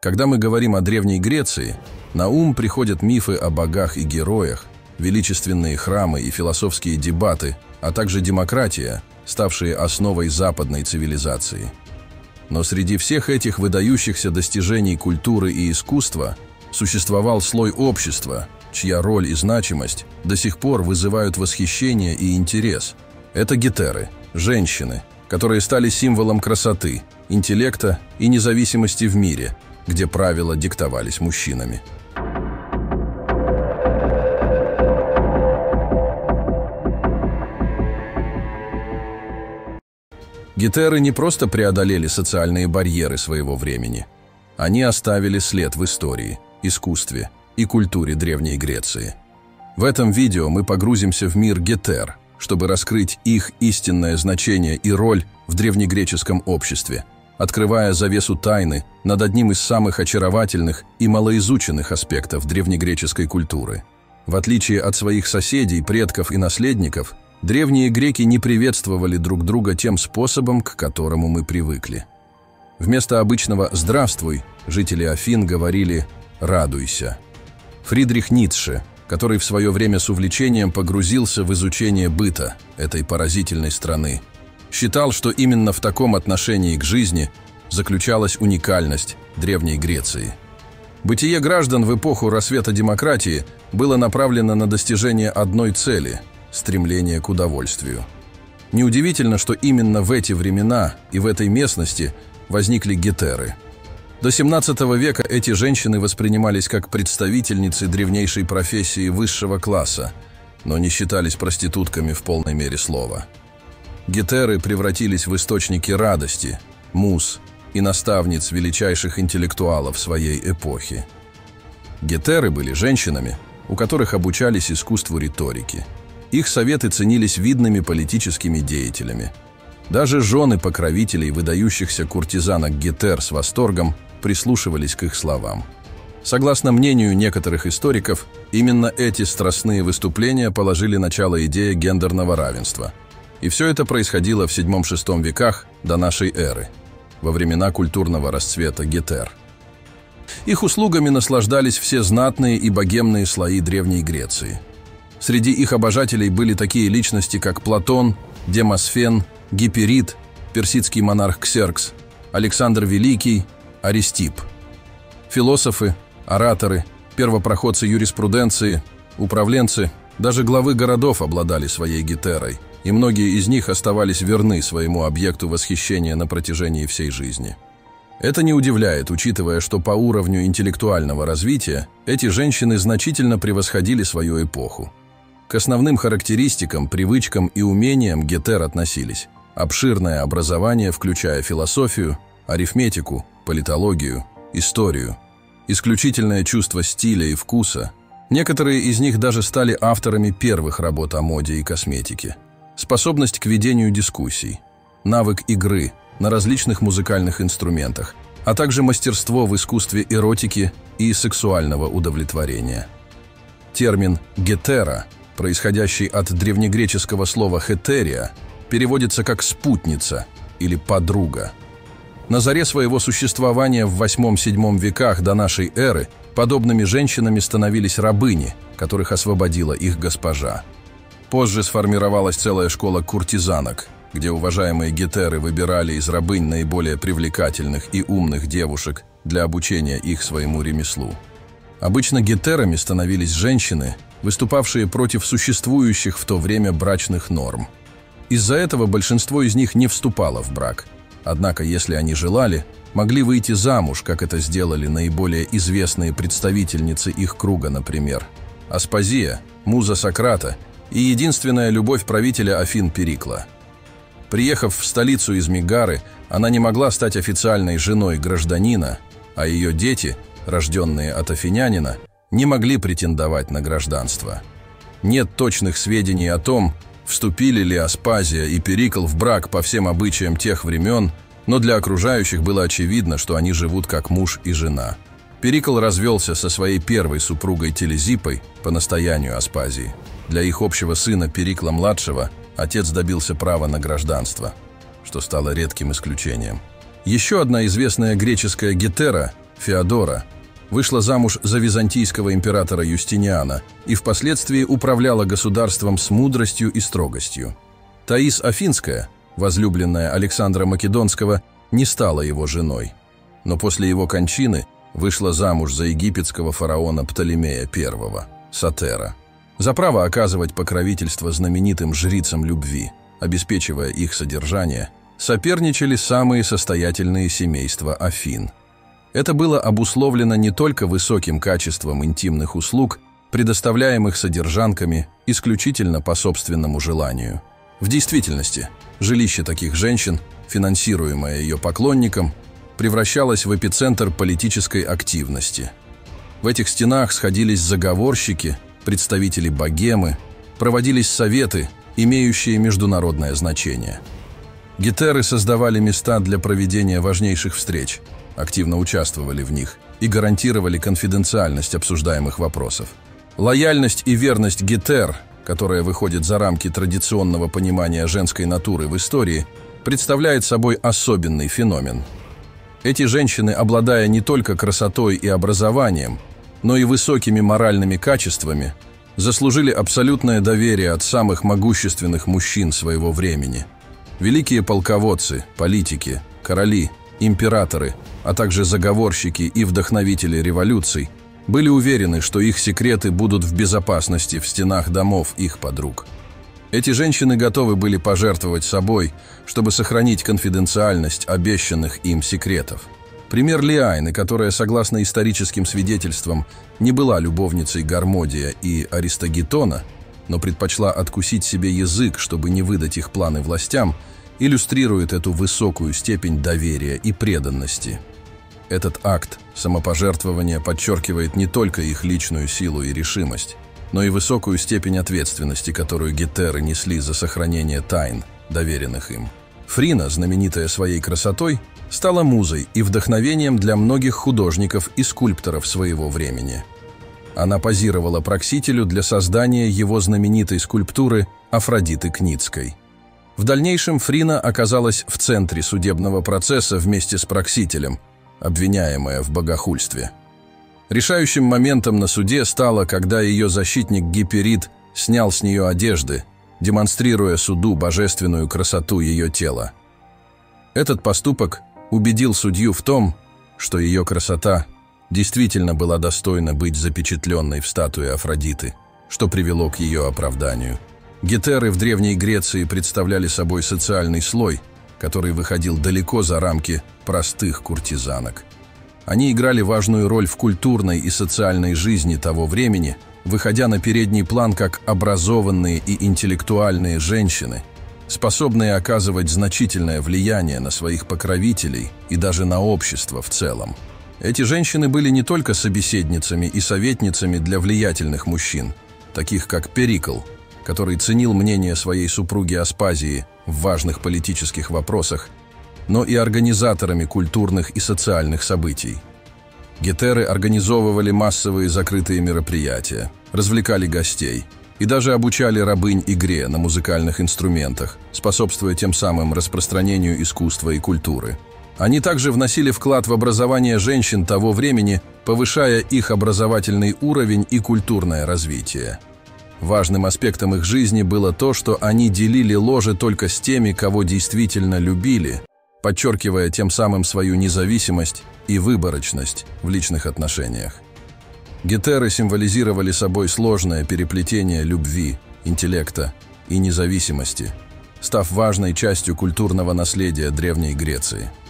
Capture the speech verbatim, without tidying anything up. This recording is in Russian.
Когда мы говорим о Древней Греции, на ум приходят мифы о богах и героях, величественные храмы и философские дебаты, а также демократия, ставшие основой западной цивилизации. Но среди всех этих выдающихся достижений культуры и искусства существовал слой общества, чья роль и значимость до сих пор вызывают восхищение и интерес. Это гетеры, женщины, которые стали символом красоты, интеллекта и независимости в мире, где правила диктовались мужчинами. Гетеры не просто преодолели социальные барьеры своего времени. Они оставили след в истории, искусстве и культуре Древней Греции. В этом видео мы погрузимся в мир гетер, чтобы раскрыть их истинное значение и роль в древнегреческом обществе, открывая завесу тайны над одним из самых очаровательных и малоизученных аспектов древнегреческой культуры. В отличие от своих соседей, предков и наследников, древние греки не приветствовали друг друга тем способом, к которому мы привыкли. Вместо обычного «здравствуй» жители Афин говорили «радуйся». Фридрих Ницше, который в свое время с увлечением погрузился в изучение быта этой поразительной страны, считал, что именно в таком отношении к жизни заключалась уникальность Древней Греции. Бытие граждан в эпоху рассвета демократии было направлено на достижение одной цели – стремление к удовольствию. Неудивительно, что именно в эти времена и в этой местности возникли гетеры. До семнадцатого века эти женщины воспринимались как представительницы древнейшей профессии высшего класса, но не считались проститутками в полной мере слова. Гетеры превратились в источники радости, муз и наставниц величайших интеллектуалов своей эпохи. Гетеры были женщинами, у которых обучались искусству риторики. Их советы ценились видными политическими деятелями. Даже жены покровителей выдающихся куртизанок гетер с восторгом прислушивались к их словам. Согласно мнению некоторых историков, именно эти страстные выступления положили начало идее гендерного равенства. И все это происходило в седьмом-шестом веках до нашей эры, во времена культурного расцвета гетер. Их услугами наслаждались все знатные и богемные слои Древней Греции. Среди их обожателей были такие личности, как Платон, Демосфен, Гиперид, персидский монарх Ксеркс, Александр Великий, Аристип. Философы, ораторы, первопроходцы юриспруденции, управленцы, даже главы городов обладали своей гетерой, и многие из них оставались верны своему объекту восхищения на протяжении всей жизни. Это не удивляет, учитывая, что по уровню интеллектуального развития эти женщины значительно превосходили свою эпоху. К основным характеристикам, привычкам и умениям гетер относились обширное образование, включая философию, арифметику, политологию, историю, исключительное чувство стиля и вкуса. Некоторые из них даже стали авторами первых работ о моде и косметике. Способность к ведению дискуссий, навык игры на различных музыкальных инструментах, а также мастерство в искусстве эротики и сексуального удовлетворения. Термин «гетера», происходящий от древнегреческого слова «хетерия», переводится как «спутница» или «подруга». На заре своего существования в восьмом-седьмом веках до нашей эры подобными женщинами становились рабыни, которых освободила их госпожа. Позже сформировалась целая школа куртизанок, где уважаемые гетеры выбирали из рабынь наиболее привлекательных и умных девушек для обучения их своему ремеслу. Обычно гетерами становились женщины, выступавшие против существующих в то время брачных норм. Из-за этого большинство из них не вступало в брак. Однако, если они желали, могли выйти замуж, как это сделали наиболее известные представительницы их круга, например, Аспазия, муза Сократа и единственная любовь правителя Афин Перикла. Приехав в столицу из Мегары, она не могла стать официальной женой гражданина, а ее дети, рожденные от афинянина, не могли претендовать на гражданство. Нет точных сведений о том, вступили ли Аспазия и Перикл в брак по всем обычаям тех времен, но для окружающих было очевидно, что они живут как муж и жена. Перикл развелся со своей первой супругой Телезиппой по настоянию Аспазии. Для их общего сына Перикла-младшего отец добился права на гражданство, что стало редким исключением. Еще одна известная греческая гетера Феодора, вышла замуж за византийского императора Юстиниана и впоследствии управляла государством с мудростью и строгостью. Таис Афинская, возлюбленная Александра Македонского, не стала его женой, но после его кончины вышла замуж за египетского фараона Птолемея I, Сотера, за право оказывать покровительство знаменитым жрицам любви, обеспечивая их содержание, соперничали самые состоятельные семейства Афин. Это было обусловлено не только высоким качеством интимных услуг, предоставляемых содержанками исключительно по собственному желанию. В действительности, жилище таких женщин, финансируемое ее поклонником, превращалось в эпицентр политической активности. В этих стенах сходились заговорщики, представители богемы, проводились советы, имеющие международное значение. Гетеры создавали места для проведения важнейших встреч, активно участвовали в них и гарантировали конфиденциальность обсуждаемых вопросов. Лояльность и верность гетер, которая выходит за рамки традиционного понимания женской натуры в истории, представляет собой особенный феномен. Эти женщины, обладая не только красотой и образованием, но и высокими моральными качествами, заслужили абсолютное доверие от самых могущественных мужчин своего времени. Великие полководцы, политики, короли, императоры, а также заговорщики и вдохновители революций были уверены, что их секреты будут в безопасности в стенах домов их подруг. Эти женщины готовы были пожертвовать собой, чтобы сохранить конфиденциальность обещанных им секретов. Пример Лиайны, которая, согласно историческим свидетельствам, не была любовницей Гармодия и Аристогетона, но предпочла откусить себе язык, чтобы не выдать их планы властям, иллюстрирует эту высокую степень доверия и преданности. Этот акт самопожертвования подчеркивает не только их личную силу и решимость, но и высокую степень ответственности, которую гетеры несли за сохранение тайн, доверенных им. Фрина, знаменитая своей красотой, стала музой и вдохновением для многих художников и скульпторов своего времени. Она позировала Проксителю для создания его знаменитой скульптуры Афродиты Кницкой. В дальнейшем Фрина оказалась в центре судебного процесса вместе с Проксителем, обвиняемая в богохульстве. Решающим моментом на суде стало, когда ее защитник Гиперид снял с нее одежды, демонстрируя суду божественную красоту ее тела. Этот поступок убедил судью в том, что ее красота действительно была достойна быть запечатленной в статуе Афродиты, что привело к ее оправданию. Гетеры в Древней Греции представляли собой социальный слой, который выходил далеко за рамки простых куртизанок. Они играли важную роль в культурной и социальной жизни того времени, выходя на передний план как образованные и интеллектуальные женщины, способные оказывать значительное влияние на своих покровителей и даже на общество в целом. Эти женщины были не только собеседницами и советницами для влиятельных мужчин, таких как Перикл, который ценил мнение своей супруги Аспазии в важных политических вопросах, но и организаторами культурных и социальных событий. Гетеры организовывали массовые закрытые мероприятия, развлекали гостей и даже обучали рабынь игре на музыкальных инструментах, способствуя тем самым распространению искусства и культуры. Они также вносили вклад в образование женщин того времени, повышая их образовательный уровень и культурное развитие. Важным аспектом их жизни было то, что они делили ложе только с теми, кого действительно любили, подчеркивая тем самым свою независимость и выборочность в личных отношениях. Гетеры символизировали собой сложное переплетение любви, интеллекта и независимости, став важной частью культурного наследия Древней Греции.